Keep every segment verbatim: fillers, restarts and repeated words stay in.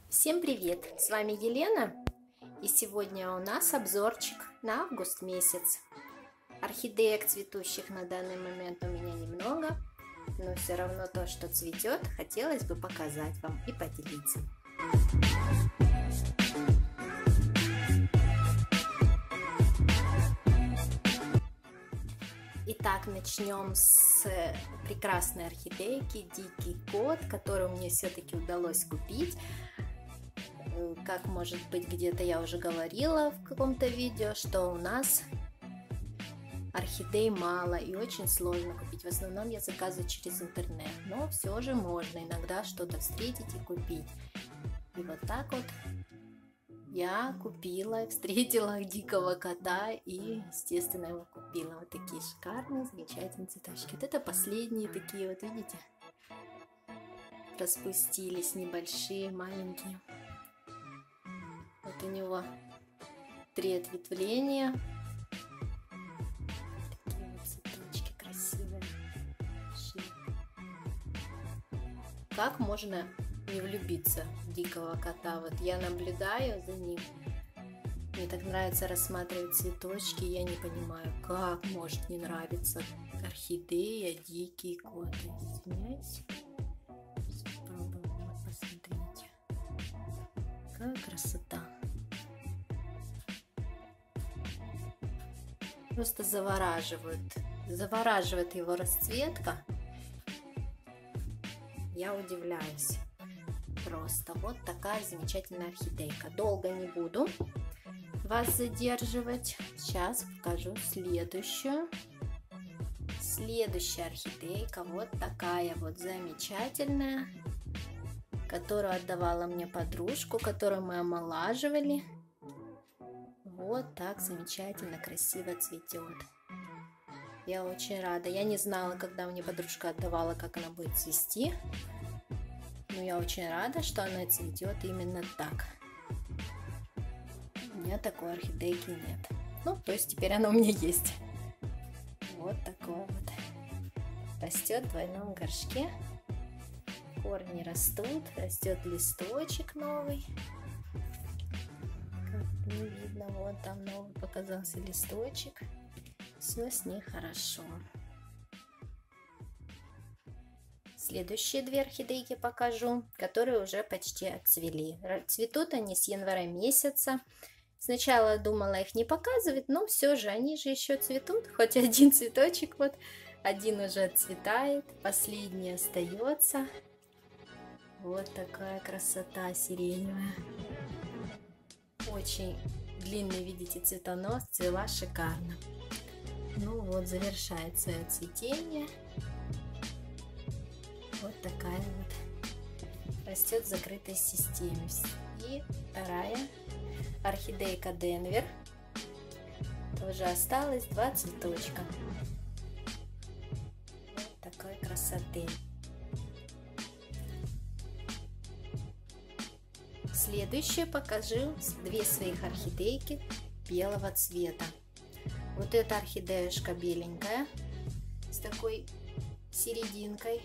Всем привет! С вами Елена, и сегодня у нас обзорчик на август месяц. Орхидеек цветущих на данный момент у меня немного, но все равно то, что цветет, хотелось бы показать вам и поделиться. Итак, начнем с прекрасной орхидейки Дикий кот, которую мне все-таки удалось купить. Как может быть, где-то я уже говорила в каком-то видео, что у нас орхидей мало и очень сложно купить. В основном я заказываю через интернет, но все же можно иногда что-то встретить и купить. И вот так вот я купила, встретила дикого кота и, естественно, его купила. Вот такие шикарные, замечательные цветочки. Вот это последние такие, вот видите, распустились, небольшие, маленькие. Вот у него три ответвления. Такие вот цветочки красивые. Как можно не влюбиться в дикого кота? Вот я наблюдаю за ним. Мне так нравится рассматривать цветочки. Я не понимаю, как может не нравиться орхидея, дикий кот. Извиняюсь. Попробуем. Вот, посмотрите. Какая красота. Просто завораживает. Завораживает его расцветка. Я удивляюсь. Просто вот такая замечательная орхидейка. Долго не буду вас задерживать. Сейчас покажу следующую. Следующая орхидейка. Вот такая вот замечательная, которую отдавала мне подружку, которую мы омолаживали. Вот так замечательно, красиво цветет. Я очень рада. Я не знала, когда мне подружка отдавала, как она будет цвести. Но я очень рада, что она цветет именно так. У меня такой орхидейки нет. Ну, то есть теперь она у меня есть. Вот такой вот. Растет в двойном горшке. Корни растут. Растет листочек новый. Как не видно, вот там новый показался листочек. Все с ней хорошо. Следующие две орхидейки покажу, которые уже почти отцвели. Цветут они с января месяца. Сначала думала их не показывать, но все же они же еще цветут. Хоть один цветочек, вот один уже отцветает, последний остается. Вот такая красота сиреневая. Очень длинный, видите, цветонос, цвела шикарно. Ну вот, завершает свое цветение. Вот такая вот. Растет в закрытой системе. И вторая орхидейка Денвер. Тоже осталось два цветочка. Вот такой красоты. Следующее покажу две своих орхидейки белого цвета. Вот эта орхидеюшка беленькая с такой серединкой.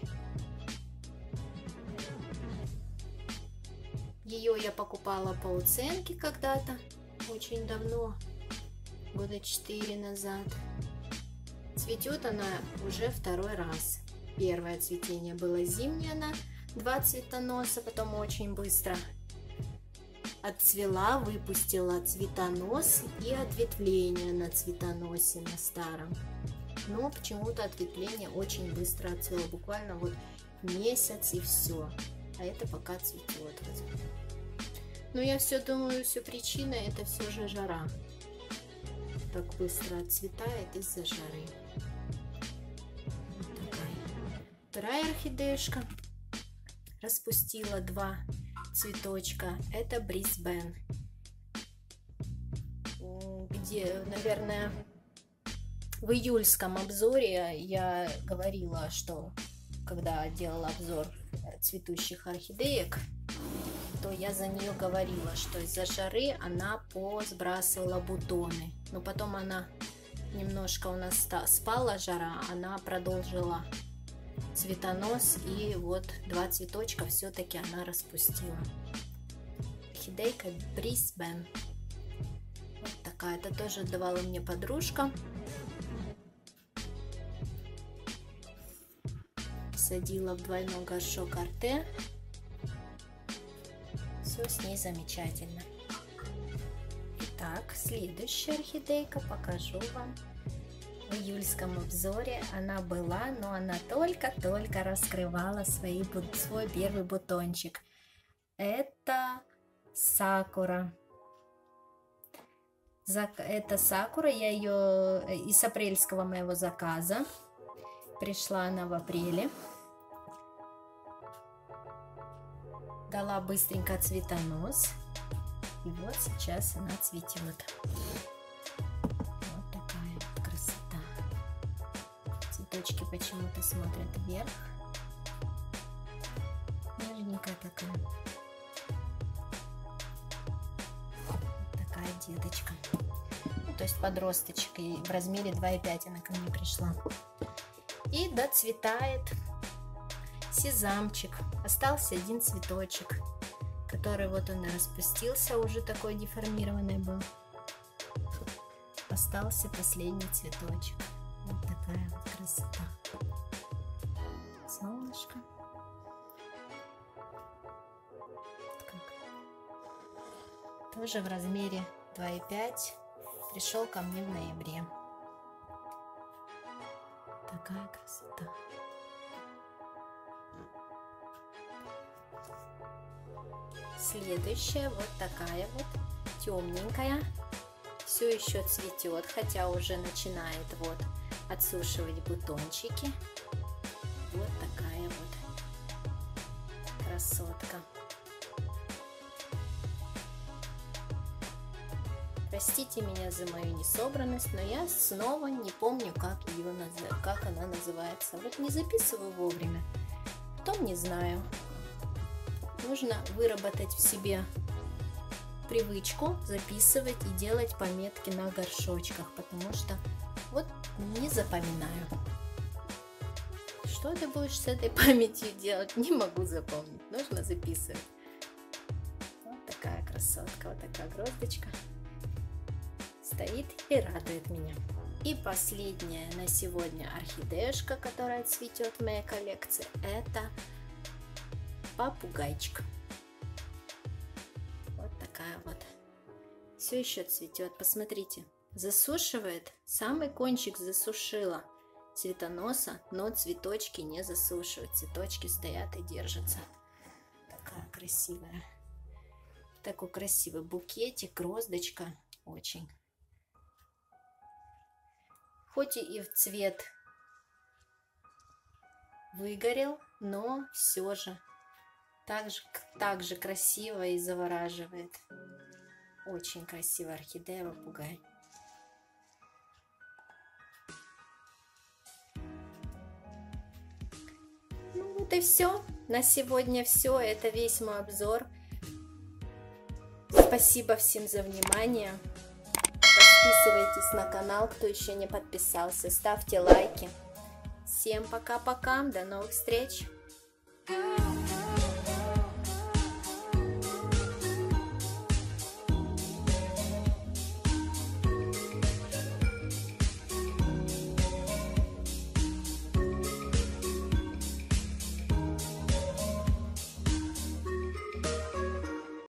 Ее я покупала по уценке когда-то, очень давно, года четыре назад. Цветет она уже второй раз. Первое цветение было зимнее, она два цветоноса, потом очень быстро отцвела, выпустила цветонос и ответвление на цветоносе, на старом. Но почему-то ответвление очень быстро отцвело, буквально вот месяц и все. А это пока цветет. Но я все думаю, все причина это все же жара. Так быстро отцветает из-за жары. Вот такая. Вторая орхидеюшка распустила два цветочка. Это Брисбен. Где, наверное, в июльском обзоре я говорила, что когда делала обзор цветущих орхидеек, то я за нее говорила, что из-за жары она посбрасывала бутоны. Но потом она немножко у нас спала жара, она продолжила цветонос, и вот два цветочка все-таки она распустила. орхидейка Брисбен. Вот такая, это тоже давала мне подружка. Садила в двойной горшок Арте. Все с ней замечательно. Итак, следующая орхидейка покажу вам. В июльском обзоре она была, но она только-только раскрывала свои, свой первый бутончик. Это сакура. Это сакура, я ее из апрельского моего заказа. Пришла она в апреле. Дала быстренько цветонос. И вот сейчас она цветет. Вот такая красота. Цветочки почему-то смотрят вверх. Нежненькая такая. Вот такая деточка. Ну, то есть подросточек. И в размере два и пять она ко мне пришла. И доцветает сезамчик. Остался один цветочек, который вот он и распустился, уже такой деформированный был. Остался последний цветочек. Вот такая вот красота. Солнышко. Как? Тоже в размере два и пять. Пришел ко мне в ноябре. Такая красота. Следующая вот такая вот темненькая, все еще цветет, хотя уже начинает вот отсушивать бутончики. Вот такая вот красотка. Простите меня за мою несобранность, но я снова не помню, как ее наз... как она называется. Вот не записываю вовремя, потом не знаю. Нужно выработать в себе привычку записывать и делать пометки на горшочках, потому что вот не запоминаю. Что ты будешь с этой памятью делать? Не могу запомнить. Нужно записывать. Вот такая красотка, вот такая гроздочка. Стоит и радует меня. И последняя на сегодня орхидеюшка, которая цветет в моей коллекции, это попугайчик. Вот такая вот. Все еще цветет. Посмотрите. Засушивает. Самый кончик засушила цветоноса, но цветочки не засушивают. Цветочки стоят и держатся. Такая красивая. Такой красивый букетик, гроздочка. Очень. Хоть и в цвет выгорел, но все же так же, так же красиво и завораживает. Очень красивая орхидея попугай. Ну вот и все. На сегодня все. Это весь мой обзор. Спасибо всем за внимание. Подписывайтесь на канал, кто еще не подписался. Ставьте лайки. Всем пока-пока. До новых встреч.